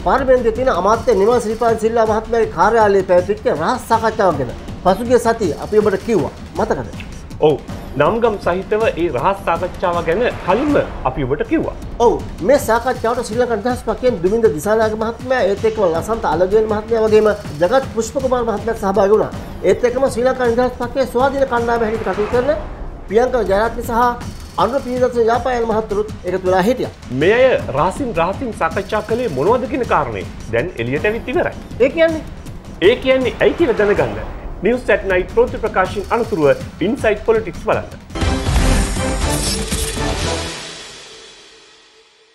පාර්ලිමේන්තුවේ තියෙන අමාත්‍ය නිමල් ශ්‍රීපාද සිල්වා මහත්මයාගේ කාර්යාලයේ පැවතිච්ච රහස් සාකච්ඡාවක් ගැන පසුගිය සතියේ අපි ඔබට කිව්වා. මතකද? ඔව්. නම්ගම් සහිතව ඒ රහස් සාකච්ඡාව ගැන කලින්ම අපි ඔබට කිව්වා. ඔව්. මේ සාකච්ඡාවට ශ්‍රී ලංකා නිදහස් පක්ෂයෙන් දුමින්ද දිසානායක මහත්මයා ඒත් එක්කම ලසන්ත අලගේන් මහත්මයා වගේම ජගත් පුෂ්පකුමාර මහත්මයා සහභාගී වුණා. ඒත් එක්කම ශ්‍රී ලංකා නිදහස් පක්ෂයේ ස්වාධීන කණ්ඩායම හැටියට කටයුතු කරන ප්‍රියංකා ජයරත්න සහ අනුර පියදර්ශන යාපායන මහතුරුත් එකතු වෙලා හිටියා. මේ අය රහසින් සාකච්ඡා කළේ මොනවද කියන කාරණේ දැන් එළියට ඇවිත් ඉවරයි. ඒ කියන්නේ ඇයි කියලා දැනගන්න News at Night ප්‍රවෘත්ති ප්‍රකාශන අනතුරුව Inside Politics බලන්න.